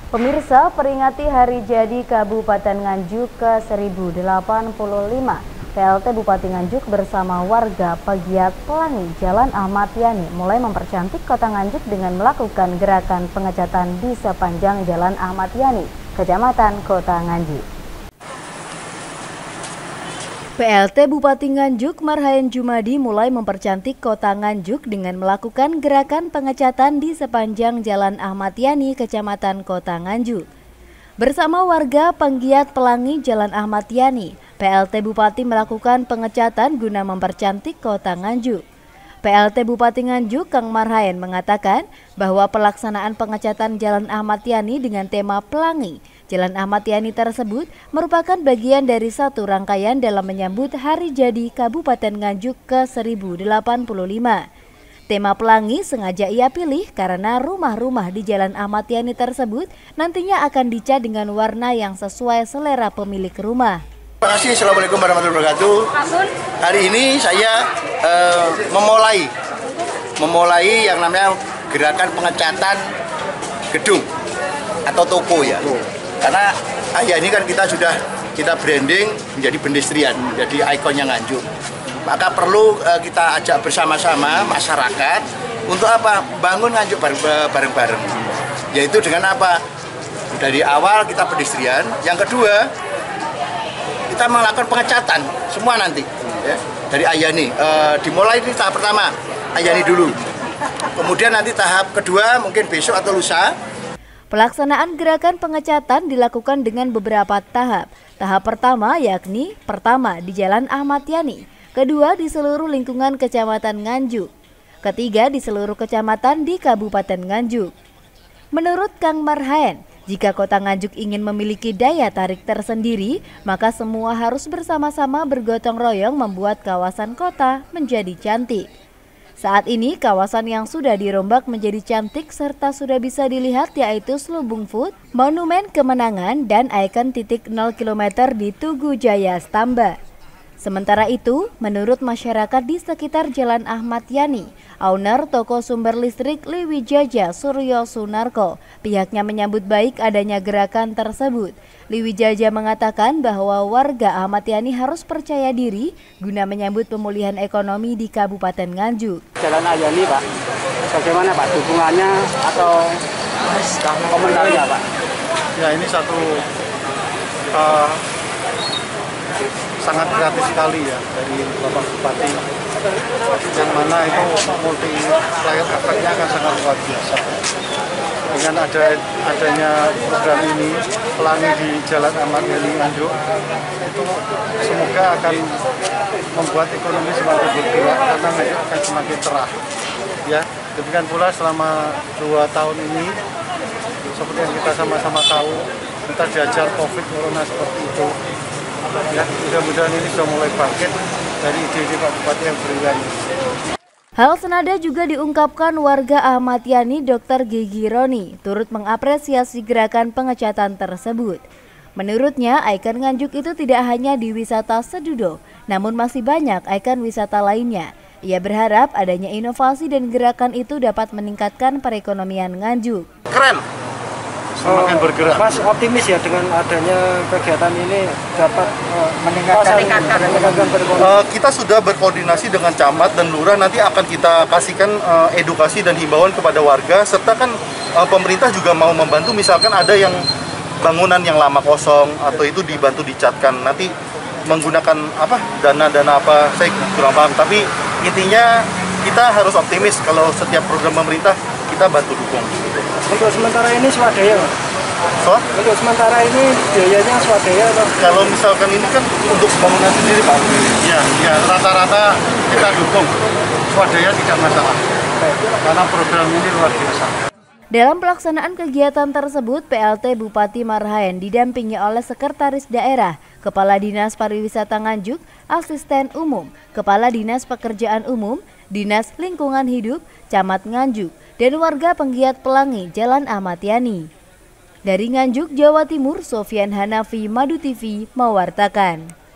Pemirsa, peringati Hari Jadi Kabupaten Nganjuk ke-1085, PLT Bupati Nganjuk bersama warga pegiat Pelangi Jalan Ahmad Yani mulai mempercantik kota Nganjuk dengan melakukan gerakan pengecatan di sepanjang Jalan Ahmad Yani, Kecamatan Kota Nganjuk. PLT Bupati Nganjuk Marhaen Jumadi mulai mempercantik kota Nganjuk dengan melakukan gerakan pengecatan di sepanjang Jalan Ahmad Yani, Kecamatan Kota Nganjuk. Bersama warga penggiat Pelangi Jalan Ahmad Yani, PLT Bupati melakukan pengecatan guna mempercantik kota Nganjuk. PLT Bupati Nganjuk Kang Marhaen mengatakan bahwa pelaksanaan pengecatan Jalan Ahmad Yani dengan tema Pelangi Jalan Ahmad Yani tersebut merupakan bagian dari satu rangkaian dalam menyambut Hari Jadi Kabupaten Nganjuk ke-1085. Tema Pelangi sengaja ia pilih karena rumah-rumah di Jalan Ahmad Yani tersebut nantinya akan dicat dengan warna yang sesuai selera pemilik rumah. Terima kasih. Assalamualaikum warahmatullahi wabarakatuh. Hari ini saya memulai yang namanya gerakan pengecatan gedung atau toko ya. Karena ini kan kita branding menjadi pedestrian, menjadi ikonnya Nganjuk. Maka perlu kita ajak bersama-sama masyarakat untuk apa? Bangun Nganjuk bareng-bareng. Yaitu dengan apa? Dari awal kita pedestrian, yang kedua kita melakukan pengecatan semua nanti ya. Dari Ayani dimulai di tahap pertama Ayani dulu, kemudian nanti tahap kedua mungkin besok atau lusa. Pelaksanaan gerakan pengecatan dilakukan dengan beberapa tahap. Tahap pertama yakni pertama di Jalan Ahmad Yani, kedua di seluruh lingkungan Kecamatan Nganjuk, ketiga di seluruh kecamatan di Kabupaten Nganjuk. Menurut Kang Marhaen, jika kota Nganjuk ingin memiliki daya tarik tersendiri, maka semua harus bersama-sama bergotong royong membuat kawasan kota menjadi cantik. Saat ini kawasan yang sudah dirombak menjadi cantik serta sudah bisa dilihat yaitu Selubung Food, Monumen Kemenangan, dan ikon titik 0 km di Tugu Jaya Stamba. Sementara itu, menurut masyarakat di sekitar Jalan Ahmad Yani, owner toko sumber listrik Liwijaja Suryo Sunarko, pihaknya menyambut baik adanya gerakan tersebut. Liwijaja mengatakan bahwa warga Ahmad Yani harus percaya diri guna menyambut pemulihan ekonomi di Kabupaten Nganjuk. Jalan Yani, Pak, bagaimana Pak dukungannya atau komentarnya Pak? Ya, ini satu sangat kreatif sekali ya dari Bapak Bupati, yang mana itu multiplier efeknya akan sangat luar biasa. Dengan adanya program ini Pelangi di Jalan Ahmad Yani Nganjuk, itu semoga akan membuat ekonomi semakin bergerak karena Nganjuk akan semakin cerah. Ya, demikian pula selama 2 tahun ini, seperti yang kita sama-sama tahu, kita diajar COVID Corona seperti itu. Ya, mudah-mudahan ini sudah mulai bangkit dari ide-ide Pak Bupati yang brilliant. Hal senada juga diungkapkan warga Ahmad Yani Dr. Gigi Roni, turut mengapresiasi gerakan pengecatan tersebut. Menurutnya, ikon Nganjuk itu tidak hanya di wisata Sedudo, namun masih banyak ikon wisata lainnya. Ia berharap adanya inovasi dan gerakan itu dapat meningkatkan perekonomian Nganjuk. Keren! Semakin bergerak. Mas optimis ya dengan adanya kegiatan ini dapat meningkatkan perekonomian. Kita sudah berkoordinasi dengan camat dan lurah, nanti akan kita kasihkan edukasi dan himbauan kepada warga, serta kan pemerintah juga mau membantu, misalkan ada yang bangunan yang lama kosong atau itu dibantu dicatkan, nanti menggunakan dana-dana apa, saya kurang paham, tapi intinya kita harus optimis kalau setiap program pemerintah kita bantu dukung. Untuk sementara ini swadaya, Pak? Untuk sementara ini biayanya swadaya atau? Kalau misalkan ini kan untuk bangunan sendiri Pak. Ya rata-rata kita dukung. Swadaya tidak masalah. Karena program ini luar biasa. Dalam pelaksanaan kegiatan tersebut, PLT Bupati Marhaen didampingi oleh Sekretaris Daerah, Kepala Dinas Pariwisata Nganjuk, Asisten Umum, Kepala Dinas Pekerjaan Umum, Dinas Lingkungan Hidup, Camat Nganjuk, dan warga penggiat Pelangi Jalan Ahmad Yani. Dari Nganjuk, Jawa Timur, Sofyan Hanafi, Madu TV, mewartakan.